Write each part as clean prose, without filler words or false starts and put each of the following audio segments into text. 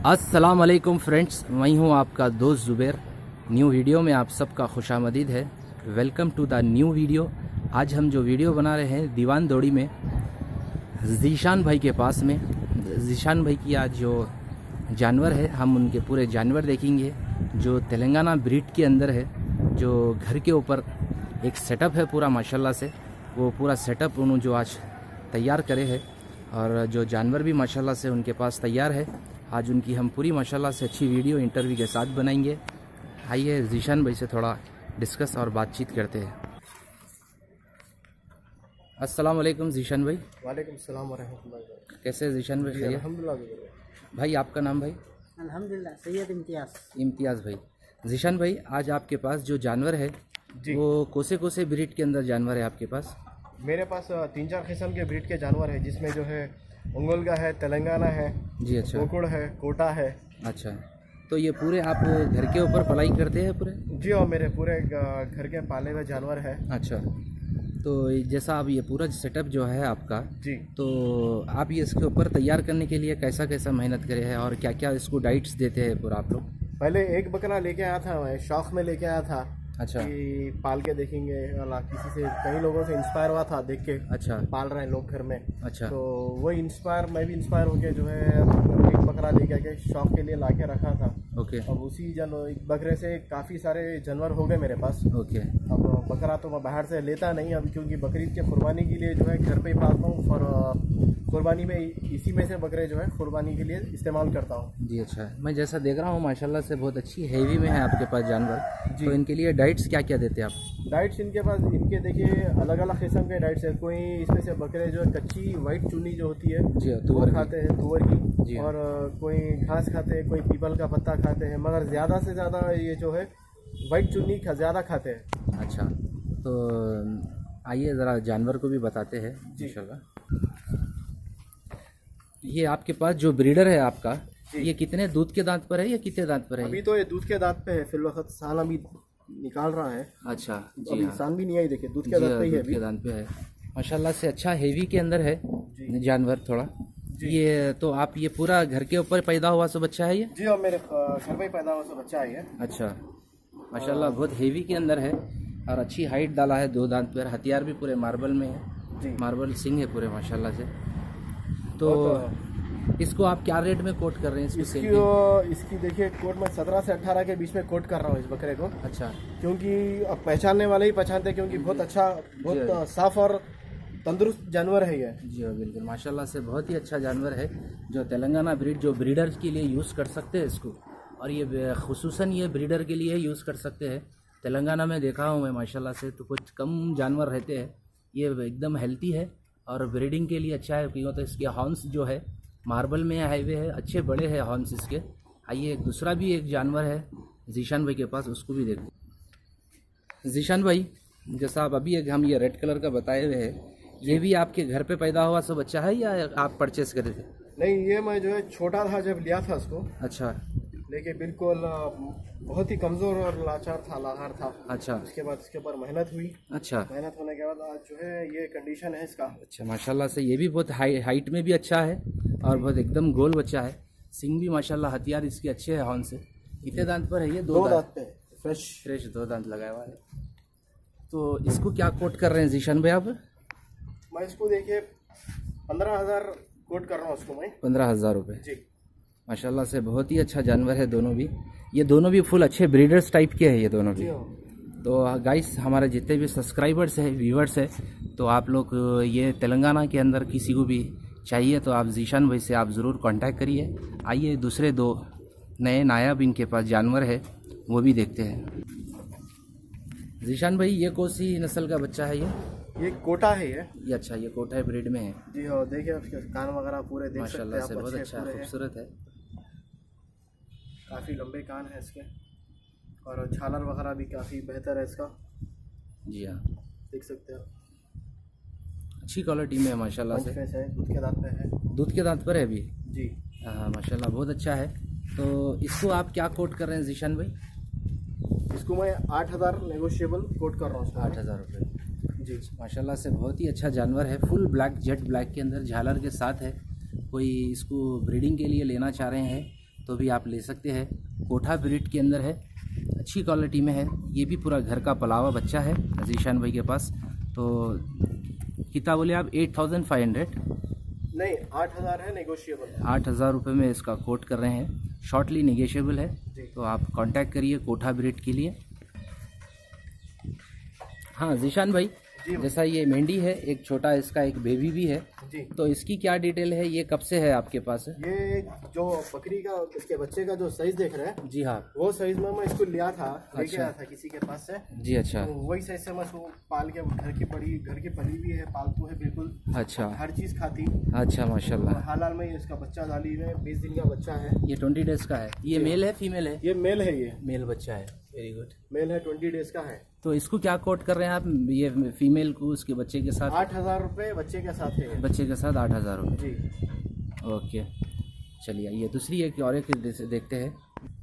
अस्सलाम वालेकुम फ्रेंड्स, मैं हूं आपका दोस्त ज़ुबैर। न्यू वीडियो में आप सबका खुशामदीद है। Welcome to the new video. आज हम जो वीडियो बना रहे हैं दीवान दौड़ी में ज़ीशान भाई के पास में। ज़ीशान भाई की आज जो जानवर है हम उनके पूरे जानवर देखेंगे जो तेलंगाना ब्रीड के अंदर है। जो घर के ऊपर एक सेटअप है पूरा माशाल्लाह से, वो पूरा सेटअप उन्होंने जो आज तैयार करे है और जो जानवर भी माशाल्लाह से उनके पास तैयार है। आज उनकी हम पूरी माशाल्लाह से अच्छी वीडियो इंटरव्यू के साथ बनाएंगे। आइए ज़ीशान भाई से थोड़ा डिस्कस और बातचीत करते हैं। अस्सलाम वालेकुम ज़ीशान भाई। वालेकुम सलाम व रहमतुल्लाह। कैसे हैं ज़ीशान भाई? अल्हम्दुलिल्लाह भाई आपका नाम भाई? अल्हम्दुलिल्लाह सैयद इम्तियाज़ भाई। ज़ीशान भाई आज आपके पास जो जानवर है वो कोसे कोसे ब्रीड के अंदर जानवर है आपके पास? मेरे पास 3-4 किस्म के ब्रीड के जानवर हैं, जिसमें जो है ओंगोल का है, तेलंगाना है जी, अच्छा। कोकुड़ है, कोटा है। अच्छा, तो ये पूरे आप घर के ऊपर पलाई करते हैं पूरे? जी, और मेरे पूरे घर के पाले हुए जानवर है। अच्छा, तो जैसा आप ये पूरा सेटअप जो है आपका जी, तो आप ये इसके ऊपर तैयार करने के लिए कैसा कैसा मेहनत करे हैं और क्या क्या इसको डाइट्स देते हैं पूरा आप लोग? पहले एक बकरा लेके आया था, मैं शौक में लेके आया था। अच्छा, कि पाल के देखेंगे, किसी से कई लोगों से इंस्पायर हुआ था देख के। अच्छा, पाल रहे हैं लोग घर में। अच्छा, तो वही इंस्पायर, मैं भी इंस्पायर होके जो है एक बकरा लेके आके शौक के लिए लाके रखा था। ओके, अब उसी एक बकरे से काफ़ी सारे जानवर हो गए मेरे पास। ओके, अब बकरा तो मैं बाहर से लेता नहीं अब, क्योंकि बकरीद के कुर्बानी के लिए जो है घर पे ही पालता हूँ और कुर्बानी में इसी में से बकरे जो है कुर्बानी के लिए इस्तेमाल करता हूँ। जी, अच्छा। मैं जैसा देख रहा हूँ माशाल्लाह से बहुत अच्छी हेवी में है आपके पास जानवर, तो इनके लिए डाइट्स क्या क्या देते हैं आप? डाइट्स इनके पास, इनके देखिए अलग अलग किस्म के डाइट्स है। कोई इसमें से बकरे जो है कच्ची वाइट चुन्नी जो होती है जी, वो खाते हैं, तुअर की। जी, और कोई घास खाते हैं, कोई पीपल का पत्ता खाते हैं, मगर ज़्यादा से ज़्यादा ये जो है वाइट चुन्नी ज़्यादा खाते हैं। अच्छा, तो आइए ज़रा जानवर को भी बताते हैं इंशाल्लाह। ये आपके पास जो ब्रीडर है आपका, ये कितने दूध के दांत पर है या कितने दांत पर है? अभी तो ये दूध के दांत पे है, फिर वक्त सान अभी निकाल रहा है। अच्छा, जी अभी हाँ, सान भी नहीं आई, देखिए दूध के दांत पे ही है दूध के अभी। दांत पे है माशाल्लाह से। अच्छा हेवी के अंदर है जानवर थोड़ा। ये तो आप ये पूरा घर के ऊपर पैदा हुआ सब बच्चा है ये? जी, और मेरे घर में ही पैदा हुआ सब बच्चा है ये। अच्छा, माशाल्लाह बहुत हेवी के अंदर है और अच्छी हाइट डाला है, 2 दांत पर। हथियार भी पूरे मार्बल में है जी, मार्बल सिंग है पूरे माशाल्लाह से। तो इसको आप क्या रेट में कोट कर रहे हैं इसकी देखिए कोट में 17 से 18 के बीच में कोट कर रहा हूँ इस बकरे को। अच्छा, क्योंकि अब पहचानने वाले ही पहचानते हैं, क्योंकि बहुत अच्छा, बहुत साफ और तंदुरुस्त जानवर है ये। जी बिल्कुल, माशाल्लाह से बहुत ही अच्छा जानवर है जो तेलंगाना ब्रीड, जो ब्रीडर्स के लिए यूज़ कर सकते हैं इसको। और ये खुसूसन ये ब्रीडर के लिए यूज़ कर सकते हैं। तेलंगाना में देखा हूँ मैं माशाल्लाह से, तो कुछ कम जानवर रहते हैं, ये एकदम हेल्थी है और ब्रीडिंग के लिए अच्छा है। क्योंकि तो इसके हॉर्न्स जो है मार्बल में हाईवे है, अच्छे बड़े हैं हॉर्न्स इसके। आइए दूसरा भी एक जानवर है ज़ीशान भाई के पास, उसको भी देखते। ज़ीशान भाई, जैसा आप अभी हम ये रेड कलर का बताए हुए हैं, ये भी आपके घर पे पैदा हुआ सब बच्चा है या आप परचेस करे थे? नहीं, ये मैं जो है छोटा था जब लिया था उसको। अच्छा, लेकिन बिल्कुल बहुत ही कमज़ोर और लाचार था, लाचार था। अच्छा, उसके बाद इसके ऊपर मेहनत हुई। अच्छा, मेहनत होने के बाद आज जो है ये कंडीशन है इसका। अच्छा, माशाल्लाह से ये भी बहुत हाइट में भी अच्छा है और बहुत एकदम गोल बच्चा है। सिंग भी माशाल्लाह, हथियार इसके अच्छे है हॉर्न से। कितने दांत पर है ये? 2 दांत पे फ्रेश 2 दांत लगाया हुआ है। तो इसको क्या कोट कर रहे हैं ज़ीशान भाई आप? मैं इसको देखिए 15,000 कोट कर रहा हूँ उसको मैं। 15,000 रुपये। जी, माशाल्लाह से बहुत ही अच्छा जानवर है दोनों भी। ये दोनों भी फुल अच्छे ब्रीडर्स टाइप के हैं ये दोनों भी। तो गाइस, हमारे जितने भी सब्सक्राइबर्स हैं, व्यूवर्स हैं, तो आप लोग ये तेलंगाना के अंदर किसी को भी चाहिए तो आप ज़ीशान भाई से आप ज़रूर कांटेक्ट करिए। आइए दूसरे 2 नए नायाब इनके पास जानवर है वो भी देखते हैं। ज़ीशान भाई, ये कौन सी नस्ल का बच्चा है ये कोटा है ये। अच्छा, ये कोटा ब्रीड में है। जी हाँ, देखिए उसके कान वगैरह पूरे देख सकते हैं माशाल्लाह आप, से बहुत अच्छे अच्छा पूरे हैं। खूबसूरत है। काफ़ी लंबे कान है इसके और झालर वगैरह भी काफ़ी बेहतर है इसका। जी हाँ, देख सकते हैं, अच्छी क्वालिटी में है माशाल्लाह से। फेस है, दूध के दांत पे है। दूध के दांत पर है अभी? जी हाँ, माशाल्लाह बहुत अच्छा है। तो इसको आप क्या कोट कर रहे हैं ज़ीशान भाई? इसको मैं 8,000 नेगोशिएबल कोट कर रहा हूँ। 8,000 रुपये। जी, माशाल्लाह से बहुत ही अच्छा जानवर है, फुल ब्लैक, जेट ब्लैक के अंदर झालर के साथ है। कोई इसको ब्रीडिंग के लिए लेना चाह रहे हैं तो भी आप ले सकते हैं। कोठा ब्रीड के अंदर है, अच्छी क्वालिटी में है। ये भी पूरा घर का पलावा बच्चा है जीशान भाई के पास। तो कितना बोले आप? 8500? नहीं, 8000 है, नेगोशिएबल। 8000 रुपये में इसका कोट कर रहे हैं, शॉर्टली नेगोशिएबल है। तो आप कांटेक्ट करिए कोठा ब्रीड के लिए। हाँ जीशान भाई, जैसा ये मेंढी है, एक छोटा इसका एक बेबी भी है जी, तो इसकी क्या डिटेल है? ये कब से है आपके पास? ये जो बकरी का इसके बच्चे का जो साइज देख रहे हैं, जी हाँ, वो साइज में मैं इसको लिया था, लेके अच्छा। आया था किसी के पास से जी अच्छा, तो वही साइज से मैं इसको पाल के, घर की पली भी है, पालतू है बिल्कुल, अच्छा हर चीज खाती। अच्छा, माशाल्लाह। हाल में इसका बच्चा डाली है, 20 दिन का बच्चा है। ये 20 डेज का है। ये मेल है फीमेल है? ये मेल है, ये मेल बच्चा है। Very good. मेल है, 20 डेज का है। तो इसको क्या कोट कर रहे हैं आप? ये फीमेल को उसके बच्चे के साथ? 8000 रुपये बच्चे के साथ है ये। बच्चे के साथ 8000 रुपये। जी ओके, चलिए ये दूसरी एक और एक देखते हैं।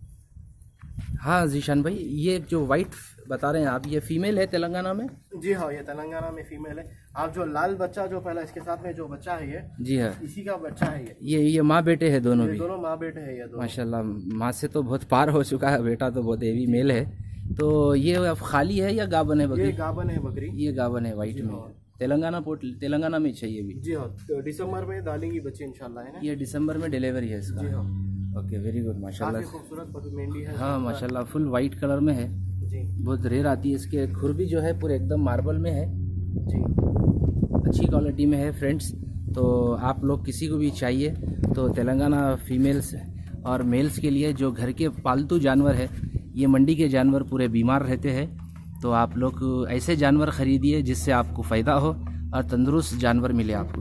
हाँ जीशान भाई, ये जो वाइट बता रहे हैं आप, ये फीमेल है तेलंगाना में? जी हाँ, ये तेलंगाना में फीमेल है। आप जो लाल बच्चा जो पहला इसके साथ में जो बच्चा है ये, जी हाँ, इसी का बच्चा है ये माँ बेटे है दोनों ये भी? दोनों माँ बेटे हैं ये दोनों। माशाल्लाह, माँ से तो बहुत पार हो चुका है, बेटा तो बहुत हेवी मेल है। तो ये अब खाली है या गाबन है ये बकरी? गाबन है बकरी। ये गाबन है, वाइट में। तेलंगाना में चाहिए भी? जी हाँ, तो दिसंबर में डालेंगी बच्चे इंशाल्लाह, है ना। ये दिसंबर में डिलीवरी है इसका? जी हाँ, ओके, वेरी गुड, काफी माशाल्लाह। खूबसूरत मेंढी है। हाँ माशाल्लाह, फुल वाइट कलर में है, जी बहुत रेयर आती है। इसके खुर भी जो है पूरे एकदम मार्बल में है, जी, अच्छी क्वालिटी में है फ्रेंड्स। तो आप लोग किसी को भी चाहिए तो तेलंगाना फीमेल्स और मेल्स के लिए जो घर के पालतू जानवर है, ये मंडी के जानवर पूरे बीमार रहते हैं, तो आप लोग ऐसे जानवर खरीदिए जिससे आपको फ़ायदा हो और तंदुरुस्त जानवर मिले आपको।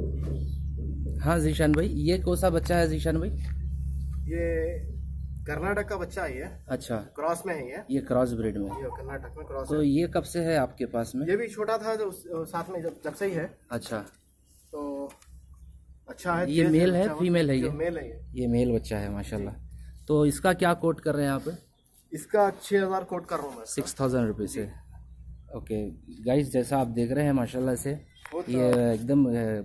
हाँ जीशान भाई, ये कौन सा बच्चा है जीशान भाई? ये कर्नाटक का बच्चा है ये। अच्छा, क्रॉस में है ये क्रॉस ब्रीड में। ये कर्नाटक में क्रॉस तो है। ये कब से है आपके पास में? ये भी छोटा था जो साथ में जब से ही है। अच्छा, तो अच्छा है। ये मेल है फीमेल है? ये मेल है ये मेल बच्चा है माशाल्लाह। तो इसका क्या कोट कर रहे हैं आप? इसका 6000 कोट कर रहा हूँ मैं। 6000 रुपये से। ओके गाइस, जैसा आप देख रहे हैं माशाल्लाह से, ये एकदम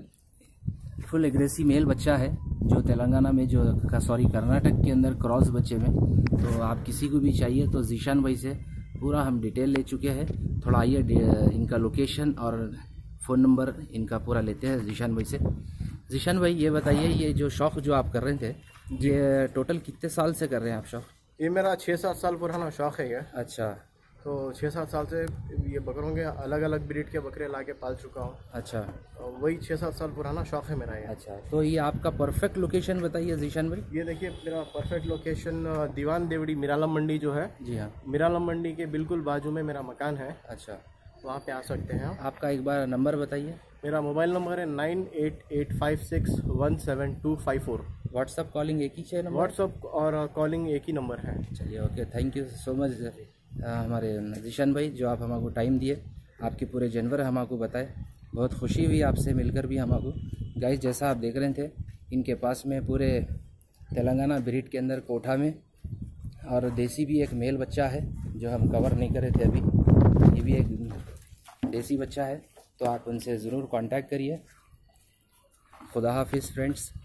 फुल एग्रेसिव मेल बच्चा है जो तेलंगाना में, जो कर्नाटक के अंदर क्रॉस बच्चे में। तो आप किसी को भी चाहिए तो जीशान भाई से पूरा हम डिटेल ले चुके हैं। थोड़ा आइए इनका लोकेशन और फ़ोन नंबर इनका पूरा लेते हैं जीशान भाई से। जीशान भाई ये बताइए, ये जो शौक़ जो आप कर रहे थे, ये टोटल कितने साल से कर रहे हैं आप शौक़? ये मेरा 6-7 साल पुराना शौक है ये। अच्छा, तो 6-7 साल से ये बकरों के अलग अलग ब्रीड के बकरे लाके पाल चुका हूँ। अच्छा, तो वही 6-7 साल पुराना शौक है मेरा ये। अच्छा, तो ये आपका परफेक्ट लोकेशन बताइए जीशान भाई। ये देखिए मेरा परफेक्ट लोकेशन दीवान देवड़ी मिरालम मंडी जो है। जी हाँ, मिरालम मंडी के बिल्कुल बाजू में मेरा मकान है, अच्छा, वहाँ पे आ सकते हैं आप। आपका एक बार नंबर बताइए। मेरा मोबाइल नंबर है 9885617254। व्हाट्सअप कॉलिंग एक ही है नंबर? व्हाट्सअप और कॉलिंग एक ही नंबर है। चलिए okay, thank you so much हमारे जीशान भाई, जो आप हमको टाइम दिए, आपके पूरे जानवर हमको बताए। बहुत खुशी हुई आपसे मिलकर भी हमको। गाइस, जैसा आप देख रहे थे, इनके पास में पूरे तेलंगाना ब्रीड के अंदर कोठा में और देसी भी एक मेल बच्चा है जो हम कवर नहीं करे थे अभी। ये भी एक देसी बच्चा है, तो आप उनसे ज़रूर कांटेक्ट करिए। खुदा हाफिज़ फ्रेंड्स।